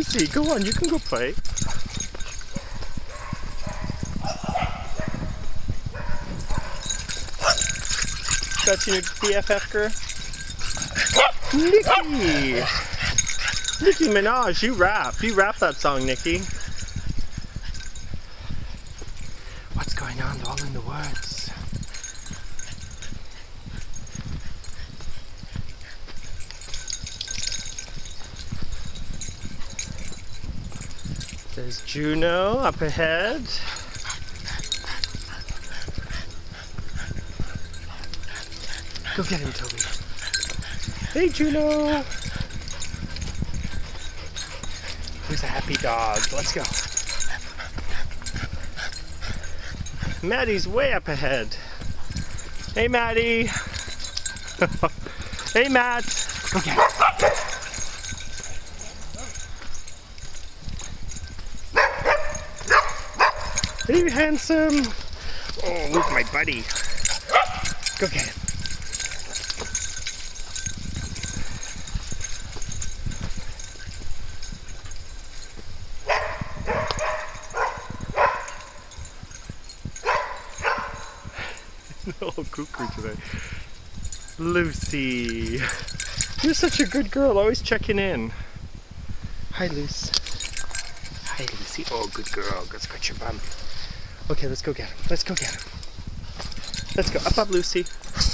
Lucy, go on, you can go play. That's your BFF girl? Nikki! Nicki Minaj, you rap. You rap that song, Nikki. What's going on all in the woods? There's Juno up ahead. Go get him, Toby. Hey, Juno! Who's a happy dog? Let's go. Maddie's way up ahead. Hey, Maddie! Hey, Matt! Go get him. Hey, handsome! Oh, look, my buddy. Go get him. Oh, cuckoo today. Lucy. You're such a good girl, always checking in. Hi, Lucy. Hi, Lucy. Oh, good girl. Go scratch your bum. Okay, let's go get him. Let's go get him. Let's go. Up, Lucy.